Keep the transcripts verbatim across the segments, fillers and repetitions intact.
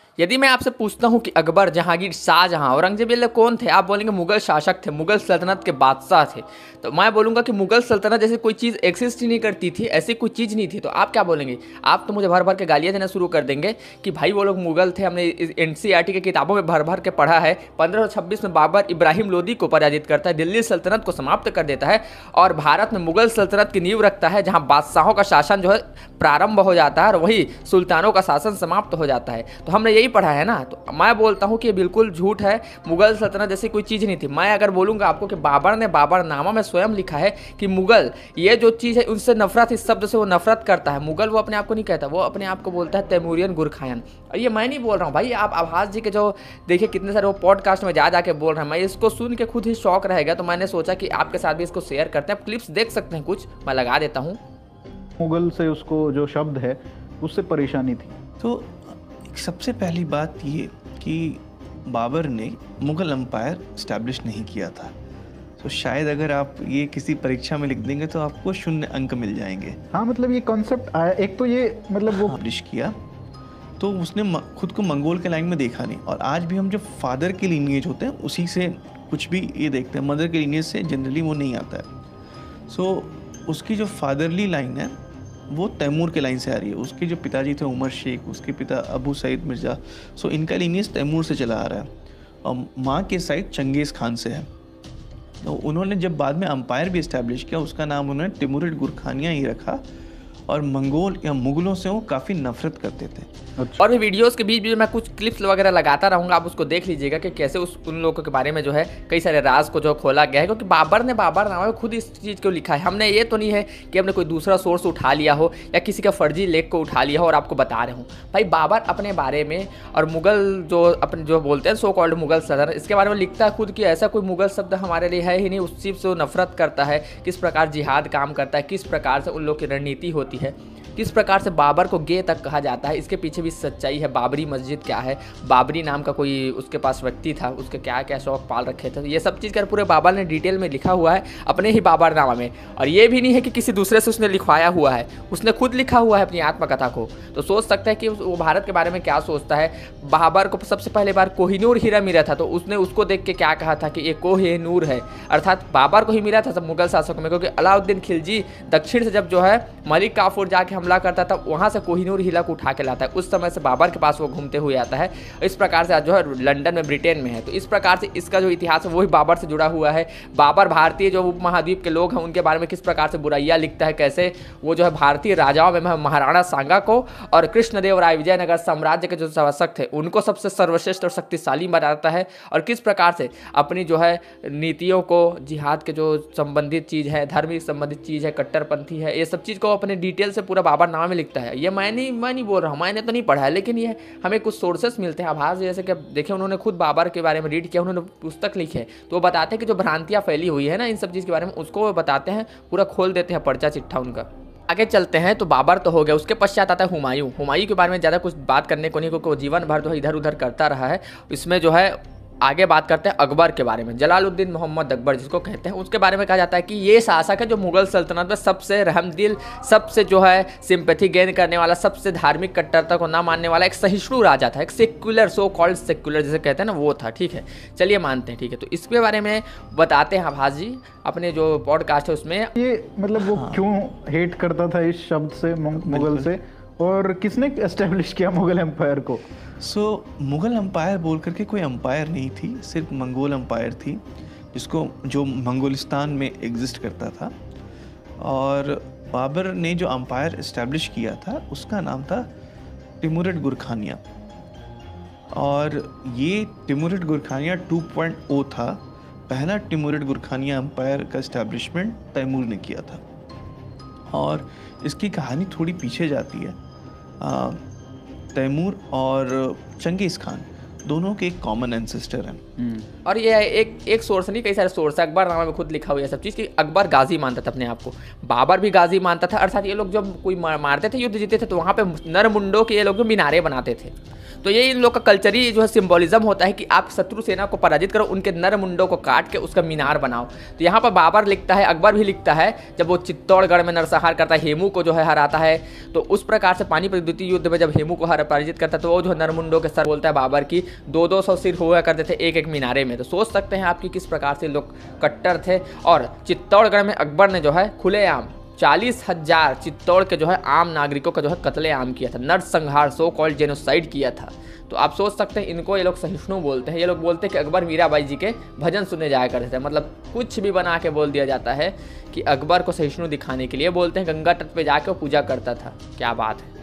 यदि मैं आपसे पूछता हूं कि अकबर, जहांगीर, शाहजहां, औरंगजेब ये लोग कौन थे, आप बोलेंगे मुगल शासक थे, मुगल सल्तनत के बादशाह थे। तो मैं बोलूंगा कि मुगल सल्तनत जैसे कोई चीज़ एग्जिस्ट ही नहीं करती थी, ऐसी कोई चीज़ नहीं थी। तो आप क्या बोलेंगे? आप तो मुझे भर भर के गालियाँ देना शुरू कर देंगे कि भाई वो लोग मुगल थे, हमने एन सी आर टी की किताबों में भर भर के पढ़ा है। पंद्रह सौ छब्बीस में बाबर इब्राहिम लोदी को पराजित करता है, दिल्ली सल्तनत को समाप्त कर देता है और भारत में मुगल सल्तनत की नींव रखता है, जहाँ बादशाहों का शासन जो है प्रारंभ हो जाता है और वही सुल्तानों का शासन समाप्त हो जाता है। तो हमने यही पढ़ा है ना। तो मैं बोलता हूँ कि ये बिल्कुल झूठ है, मुगल सल्तनत जैसी कोई चीज़ नहीं थी। मैं अगर बोलूँगा आपको कि बाबर ने बाबरनामा में स्वयं लिखा है कि मुगल ये जो चीज़ है उनसे नफरत, इस शब्द से वो नफरत करता है। मुगल वो अपने आप को नहीं कहता, वो अपने आप को बोलता है तैमूरियन गुरखायन। और ये मैं नहीं बोल रहा हूँ भाई, आप आभास जी के जो देखिए कितने सारे वो पॉडकास्ट में जा जाके बोल रहे हैं, मैं इसको सुन के खुद ही शौक रहेगा। तो मैंने सोचा कि आपके साथ भी इसको शेयर करते हैं। आप क्लिप्स देख सकते हैं, कुछ मैं लगा देता हूँ। मुगल से उसको जो शब्द है उससे परेशानी थी। तो सबसे पहली बात ये कि बाबर ने मुगल एम्पायर इस्टेब्लिश नहीं किया था। तो शायद अगर आप ये किसी परीक्षा में लिख देंगे तो आपको शून्य अंक मिल जाएंगे। हाँ, मतलब ये कॉन्सेप्ट आया एक तो ये मतलब वो पब्लिश किया तो उसने खुद को मंगोल के लाइन में देखा नहीं। और आज भी हम जो फादर के लीनिएज होते हैं उसी से कुछ भी ये देखते हैं, मदर के लीनिएज से जनरली वो नहीं आता है। सो उसकी जो फादरली लाइन है वो तैमूर के लाइन से आ रही है। उसके जो पिताजी थे उमर शेख, उसके पिता अबू सईद मिर्ज़ा, सो इनका लीनिएज तैमूर से चला आ रहा है। और माँ के साइड चंगेज़ खान से है। तो उन्होंने जब बाद में अम्पायर भी इस्टेब्लिश किया, उसका नाम उन्होंने तिमुरिड गुरखानिया ही रखा। और मंगोल या मुगलों से वो काफ़ी नफरत करते थे। अच्छा। और भी वीडियोस के बीच बीच मैं कुछ क्लिप्स वगैरह लगाता रहूँगा, आप उसको देख लीजिएगा कि कैसे उस उन लोगों के बारे में जो है कई सारे राज को जो खोला गया है। क्योंकि बाबर ने बाबरनामा में खुद इस चीज़ को लिखा है। हमने ये तो नहीं है कि हमने कोई दूसरा सोर्स उठा लिया हो या किसी का फर्जी लेख को उठा लिया हो और आपको बता रहे हूँ। भाई बाबर अपने बारे में और मुगल जो अपने जो बोलते हैं सो कॉल्ड मुगल सदर, इसके बारे में लिखता है खुद कि ऐसा कोई मुगल शब्द हमारे लिए है ही नहीं। उस चीज़ से वो नफरत करता है, किस प्रकार जिहाद काम करता है, किस प्रकार से उन लोग की रणनीति होती है, किस प्रकार से बाबर को गे तक कहा जाता है। इसके पीछे भी सच्चाई है। बाबरी मस्जिद क्या है, बाबरी नाम का कोई उसके पास व्यक्ति था, उसके क्या क्या शौक पाल रखे थे, ये सब चीज़ कर पूरे बाबर ने डिटेल में लिखा हुआ है अपने ही बाबरनामा में। और ये भी नहीं है कि किसी दूसरे से उसने लिखवाया हुआ है, उसने खुद लिखा हुआ है अपनी आत्मकथा को। तो सोच सकते हैं कि वो भारत के बारे में क्या सोचता है। बाबर को सबसे पहले बार कोहिनूर हीरा मिला था, तो उसने उसको देख के क्या कहा था कि ये कोहिनूर है, अर्थात बाबर को ही मिला था सब मुगल शासकों में। क्योंकि अलाउद्दीन खिलजी दक्षिण से जब जो है मलिक काफूर जाके हमला करता था, वहाँ से कोहिनूर हीरा को उठा के लाता है। उस समय से बाबर के पास वो घूमते हुए आता है। इस प्रकार से आज जो है लंदन में, ब्रिटेन में है। तो इस प्रकार से इसका जो इतिहास है वही बाबर से जुड़ा हुआ है। बाबर भारतीय जो उपमहाद्वीप के लोग हैं उनके बारे में किस प्रकार से बुराइयाँ लिखता है, कैसे वो जो है भारतीय राजाओं में महाराणा सांगा को और कृष्णदेव राय विजयनगर साम्राज्य के जो शासक थे उनको सबसे सर्वश्रेष्ठ और शक्तिशाली बनाता है। और किस प्रकार से अपनी जो है नीतियों को, जिहाद के जो संबंधित चीज़ है, धार्मिक संबंधित चीज़ है, कट्टरपंथी है, ये सब चीज़ को अपने डिटेल से पूरा बाबरनामा में लिखता है। ये मैं नहीं मैं नहीं बोल रहा हूँ, मैंने तो नहीं पढ़ा है, लेकिन ये हमें कुछ सोर्सेस मिलते हैं आभास। जैसे कि देखिए उन्होंने खुद बाबर के बारे में रीड किया, उन्होंने पुस्तक लिखी है, तो वो बताते हैं कि जो भ्रांतियाँ फैली हुई है ना इन सब चीज़ के बारे में, उसको वो बताते हैं, पूरा खोल देते हैं पर्चा चिट्ठा उनका। आगे चलते हैं। तो बाबर तो हो गया, उसके पश्चात आता है हुमायूं। हुमायूं के बारे में ज़्यादा कुछ बात करने को नहीं, क्योंकि वो जीवन भर जो है इधर उधर करता रहा है। इसमें जो है आगे बात करते हैं अकबर के बारे में। जलालुद्दीन मोहम्मद अकबर जिसको कहते हैं, उसके बारे में कहा जाता है कि ये शासक है जो मुगल सल्तनत में सबसे रहमदिल, सबसे जो है सिंपैथी गेन करने वाला, सबसे धार्मिक कट्टरता को ना मानने वाला एक सहिष्णु राजा था, एक सेक्युलर, सो कॉल्ड सेक्युलर जिसे कहते हैं ना, वो था। ठीक है, चलिए मानते हैं। ठीक है, तो इसके बारे में बताते हैं आभास जी अपने जो पॉडकास्ट है उसमें। ये मतलब वो हाँ। क्यों हेट करता था इस शब्द से, मुगल से, और किसने एस्टेब्लिश किया मुगल एम्पायर को? सो so, मुगल एम्पायर बोल करके कोई एम्पायर नहीं थी, सिर्फ मंगोल एम्पायर थी जिसको जो मंगोलिस्तान में एग्जिस्ट करता था। और बाबर ने जो एम्पायर इस्टेब्लिश किया था उसका नाम था तिमुरिड गुरखानिया। और ये Timurid Gurkhaniya two point O था। पहला तिमुरिड गुरखानिया एम्पायर का इस्टेब्लिशमेंट तैमूर ने किया था। और इसकी कहानी थोड़ी पीछे जाती है। आ, तैमूर और चंगेज़ खान दोनों के एक कॉमन एंसेस्टर हैं। और ये एक एक सोर्स नहीं, कई सारे सोर्स है। अकबरनामा में खुद लिखा हुआ है सब चीज़ कि अकबर गाजी मानता था अपने आप को, बाबर भी गाजी मानता था। अर्थात ये लोग जब कोई मारते थे, युद्ध जीते थे, तो वहाँ पे नर मुंडों के ये लोग जो मीनारे बनाते थे। तो ये इन लोग का कल्चरी जो है सिंबोलिज्म होता है कि आप शत्रु सेना को पराजित करो, उनके नर मुंडों को काट के उसका मीनार बनाओ। तो यहाँ पर बाबर लिखता है, अकबर भी लिखता है, जब वो चित्तौड़गढ़ में नरसंहार करता है, हेमू को जो है हराता है, तो उस प्रकार से पानीपत द्वितीय युद्ध में जब हेमू को हर पराजित करता है तो वो जो नरमुंडों के सर बोलता है बाबर की दो दो सौ सिर हुआ करते थे एक एक मीनारे में। तो सोच सकते हैं आपकी किस प्रकार से लोग कट्टर थे। और चित्तौड़गढ़ में अकबर ने जो है खुलेआम चालीस हजार चित्तौड़ के जो है आम नागरिकों का जो है कत्लेआम किया था, नरसंहार सो कॉल्ड जेनोसाइड किया था। तो आप सोच सकते हैं इनको ये लोग सहिष्णु बोलते हैं। ये लोग बोलते हैं कि अकबर मीराबाई जी के भजन सुनने जाया करते थे, मतलब कुछ भी बना के बोल दिया जाता है कि अकबर को सहिष्णु दिखाने के लिए बोलते हैं। गंगा तट पे जाके वो पूजा करता था, क्या बात है।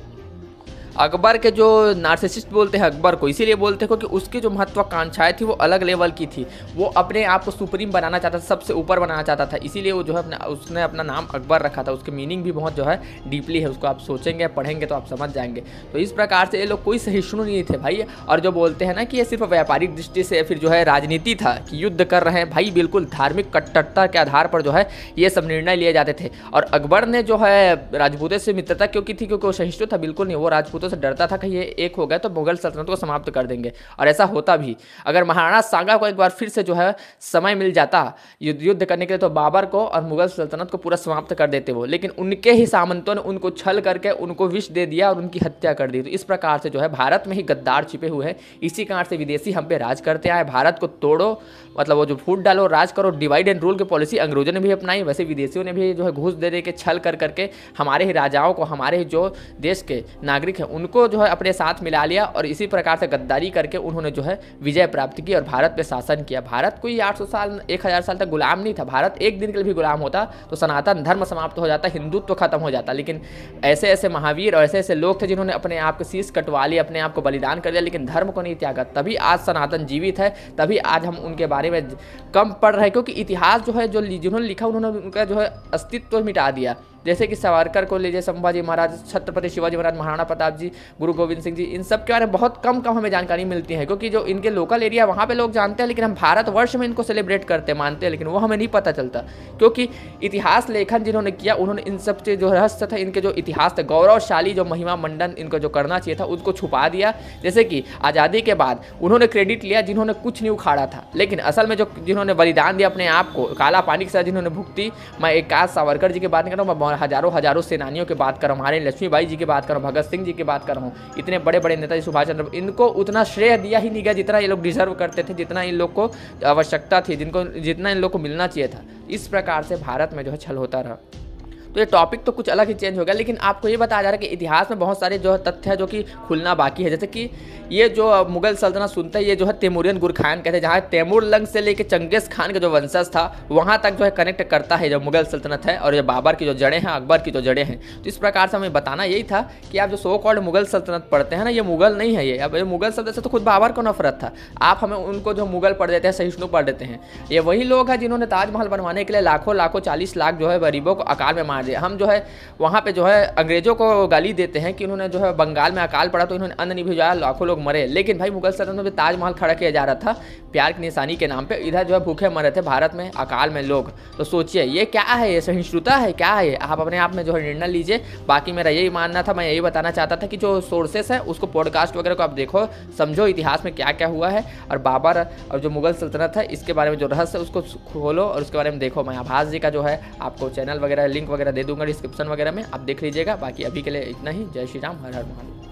अकबर के जो नार्सिसिस्ट बोलते हैं अकबर को इसीलिए बोलते हैं क्योंकि उसकी जो महत्वाकांक्षाएं थी वो अलग लेवल की थी। वो अपने आप को सुप्रीम बनाना चाहता था, सबसे ऊपर बनाना चाहता था, इसीलिए वो जो है अपना उसने अपना नाम अकबर रखा था। उसके मीनिंग भी बहुत जो है डीपली है, उसको आप सोचेंगे पढ़ेंगे तो आप समझ जाएंगे। तो इस प्रकार से ये लोग कोई सहिष्णु नहीं थे भाई। और जो बोलते हैं ना कि ये सिर्फ व्यापारिक दृष्टि से फिर जो है राजनीति था कि युद्ध कर रहे हैं, भाई बिल्कुल धार्मिक कट्टरता के आधार पर जो है ये सब निर्णय लिए जाते थे। और अकबर ने जो है राजपूतों से मित्रता क्यों की थी? क्योंकि वो सहिष्णु था बिल्कुल नहीं, वो राजपूतों से डरता था कि ये एक हो गया तो मुगल सल्तनत को समाप्त कर देंगे। और ऐसा होता भी। अगर महाराणा सांगा को एक बार फिर से जो है समय मिल जाता युद्ध युद्ध करने के लिए तो बाबर को और मुगल सल्तनत को पूरा समाप्त कर देते वो, लेकिन उनके ही सामंतों ने उनको छल करके उनको विष दे दिया और उनकी हत्या कर दी। तो इस प्रकार से जो है भारत में ही गद्दार छिपे हुए हैं। इसी कारण से विदेशी हम पे राज करते आए। भारत को तोड़ो, मतलब वो जो फूट डालो, राज करो, डिवाइड एंड रूल की पॉलिसी अंग्रेजों ने भी अपनाई, वैसे विदेशियों ने भी जो है घूस दे दे के छल कर करके हमारे ही राजाओं को, हमारे ही जो देश के नागरिक हैं उनको जो है अपने साथ मिला लिया। और इसी प्रकार से गद्दारी करके उन्होंने जो है विजय प्राप्त की और भारत पे शासन किया। भारत कोई आठ सौ साल एक हज़ार साल तक गुलाम नहीं था। भारत एक दिन के लिए भी गुलाम होता तो सनातन धर्म समाप्त हो जाता, हिंदुत्व खत्म हो जाता। लेकिन ऐसे ऐसे महावीर और ऐसे ऐसे लोग थे जिन्होंने अपने आप को शीश कटवा लिया, अपने आप को बलिदान कर दिया, लेकिन धर्म को नहीं त्यागा। तभी आज सनातन जीवित है, तभी आज हम उनके बारे में कम पढ़ रहे हैं। क्योंकि इतिहास जो है जो जिन्होंने लिखा उन्होंने उनका जो है अस्तित्व मिटा दिया। जैसे कि सावरकर को लीजिए, संभाजी महाराज, छत्रपति शिवाजी महाराज, महाराणा प्रताप जी, गुरु गोविंद सिंह जी, इन सब के बारे में बहुत कम कम हमें जानकारी मिलती है। क्योंकि जो इनके लोकल एरिया वहाँ पे लोग जानते हैं, लेकिन हम भारतवर्ष में इनको सेलिब्रेट करते मानते हैं, लेकिन वो हमें नहीं पता चलता। क्योंकि इतिहास लेखन जिन्होंने किया उन्होंने इन सब से जो रहस्य था, इनके जो इतिहास थे गौरवशाली, जो महिमा मंडन इनको जो करना चाहिए था उसको छुपा दिया। जैसे कि आज़ादी के बाद उन्होंने क्रेडिट लिया जिन्होंने कुछ नहीं उखाड़ा था, लेकिन असल में जो जिन्होंने बलिदान दिया अपने आप को, काला पानी के साथ जिन्होंने भुगती, मैं एक आज सावरकर जी की बात नहीं कर रहा हूँ, मैं हजारों हजारों सेनानियों की बात कर रहा हूँ, हमारे लक्ष्मीबाई जी की बात कर रहा हूँ, भगत सिंह जी की बात कर रहा हूँ, इतने बड़े बड़े नेता सुभाष चंद्र, इनको उतना श्रेय दिया ही नहीं गया जितना ये लोग डिजर्व करते थे, जितना इन लोग को आवश्यकता थी, जिनको जितना इन लोग को मिलना चाहिए था। इस प्रकार से भारत में जो है छल होता रहा। तो ये टॉपिक तो कुछ अलग ही चेंज हो गया, लेकिन आपको ये बताया जा रहा है कि इतिहास में बहुत सारे जो है तथ्य है जो कि खुलना बाकी है। जैसे कि ये जो मुगल सल्तनत सुनते हैं, ये जो है तैमूरियन गुरखान कहते हैं, जहाँ तैमूर लंग से लेकर चंगेज़ खान के जो वंशज था वहाँ तक जो है कनेक्ट करता है जो मुगल सल्तनत है, और ये बाबर की जो जड़ें हैं, अकबर की जो जड़ें हैं। तो इस प्रकार से हमें बताना यही था कि आप जो सो कॉल्ड मुगल सल्तनत पढ़ते हैं ना, ये मुगल नहीं है। ये अब ये मुगल सल्तनत से तो खुद बाबर को नफरत था, आप हमें उनको जो मुगल पढ़ देते हैं, सहिष्णु पढ़ देते हैं। ये वही लोग हैं जिन्होंने ताजमहल बनवाने के लिए लाखों लाखों चालीस लाख जो है गरीबों को अकाल में मार दिया। हम जो है वहाँ पे जो है अंग्रेजों को गाली देते हैं कि उन्होंने जो है बंगाल में अकाल पड़ा तो इन्होंने अन्न नहीं भिजवाया, लाखों लोग मरे। लेकिन भाई मुगल सल्तनत में ताजमहल खड़ा किया जा रहा था प्यार की निशानी के नाम पे, इधर जो है भूखे मर रहे थे भारत में अकाल में लोग। तो सोचिए ये क्या है, ये सहिष्णुता है क्या है? आप अपने आप में जो है निर्णय लीजिए। बाकी मेरा यही मानना था, मैं यही बताना चाहता था कि जो सोर्सेस है उसको पॉडकास्ट वगैरह को आप देखो, समझो इतिहास में क्या क्या हुआ है, और बाबर और जो मुगल सल्तनत है इसके बारे में जो रहस्य है उसको खोलो और उसके बारे में देखो। मैं आभास जी का जो है आपको चैनल वगैरह लिंक वगैरह दे दूंगा डिस्क्रिप्शन वगैरह में, आप देख लीजिएगा। बाकी अभी के लिए इतना ही। जय श्री राम, हर हर महादेव।